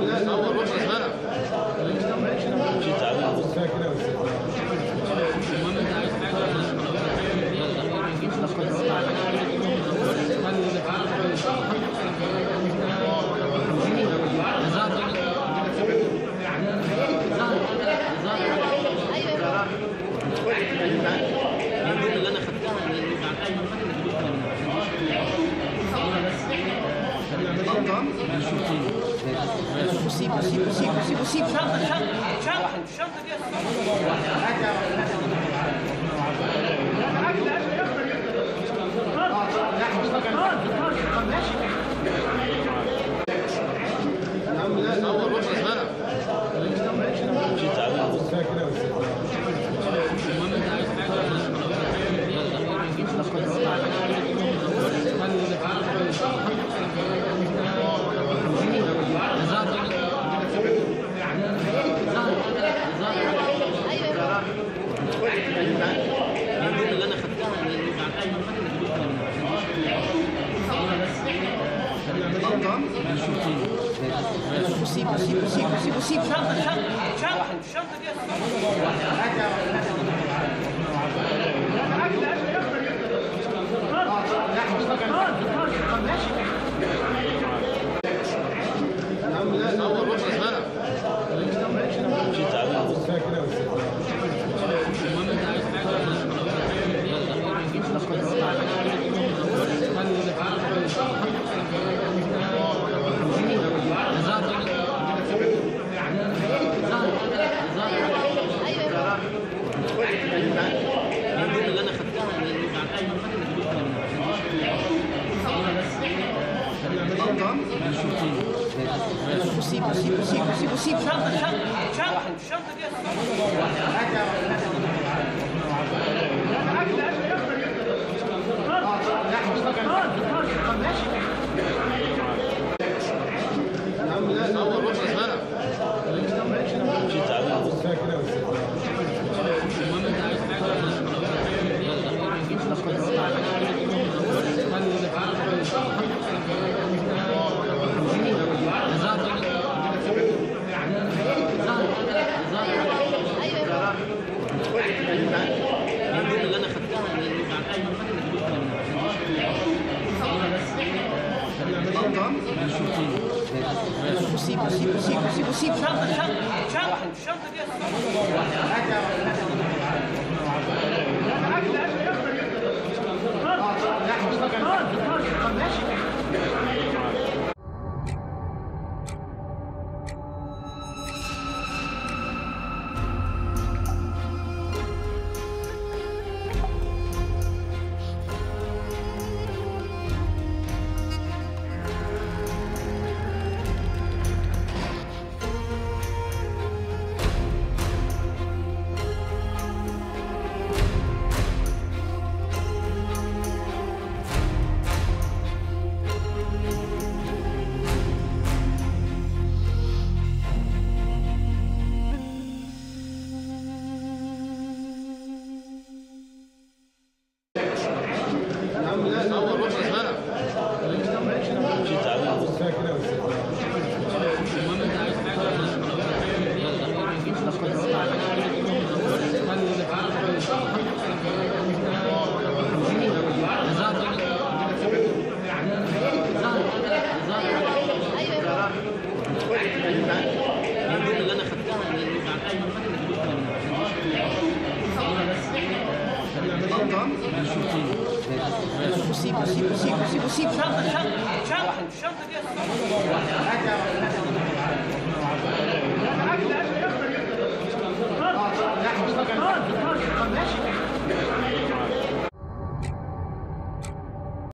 لا اول رخص بقى. شي تعبان. اللي انا خدتها الشنطه دي لا اول رخص بقى. شي تعبان. اللي انا خدتها الشنطه دي لا اول رخص بقى. شي تعبان. اللي انا خدتها الشنطه دي لا اول رخص بقى. شي تعبان. اللي انا خدتها الشنطه دي لا اول رخص بقى. شي تعبان. اللي انا خدتها الشنطه دي